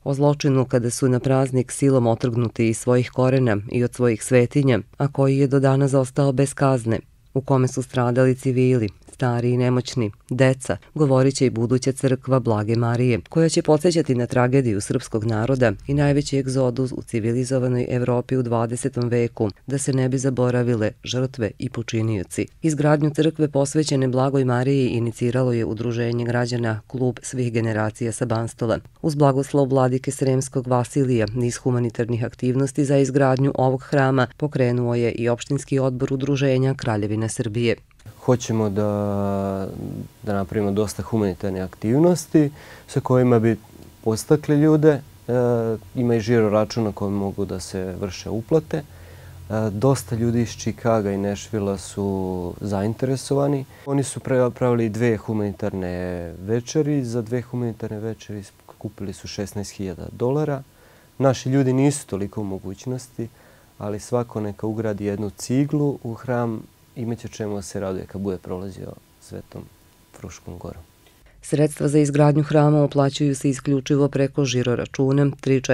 O zločinu kada su na praznik silom otrgnuti iz svojih korena i od svojih svetinja, a koji je do danas ostao bez kazne, u kome su stradali civili, stari i nemoćni, deca, govorit će i buduća crkva Blage Marije, koja će podsjećati na tragediju srpskog naroda i najveći egzodus u civilizovanoj Evropi u 20. veku, da se ne bi zaboravile žrtve i počinioci. Izgradnju crkve posvećene Blagoj Mariji iniciralo je Udruženje građana Klub svih generacija sa Banstola. Uz blagoslov vladike Sremskog Vasilija niz humanitarnih aktivnosti za izgradnju ovog hrama pokrenuo je i opštinski odbor Udruženja Kraljevine Srbije. Hoćemo da napravimo dosta humanitarne aktivnosti sa kojima bi podstakli ljude. Ima i žiro račun na kojem mogu da se vrše uplate. Dosta ljudi iz Čikaga i Nešvila su zainteresovani. Oni su pravili 2 humanitarne večeri. Za 2 humanitarne večeri kupili su $16.000. Naši ljudi nisu toliko u mogućnosti, ali svako neka ugradi jednu ciglu u hram, imaće čemu da se raduje kad bude prolazio Svetom Fruškom gorom. Sredstva za izgradnju hrama uplaćuju se isključivo preko žiro računa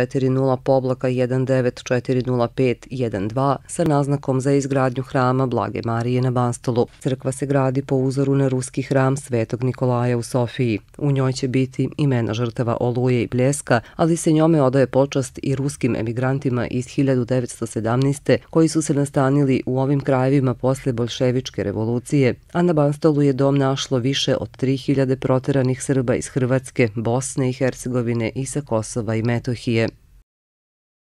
340-19405112 sa naznakom za izgradnju hrama Blage Marije na Banstolu. Crkva se gradi po uzoru na ruski hram Svetog Nikolaja u Sofiji. U njoj će biti imena žrtava Oluje i Bljeska, ali se njome odaje počast i ruskim emigrantima iz 1917. koji su se nastanili u ovim krajevima posle boljševičke revolucije, a na Banstolu je dom našlo više od 3000 proteranih Srba iz Hrvatske, Bosne i Hercegovine i sa Kosova i Metohije.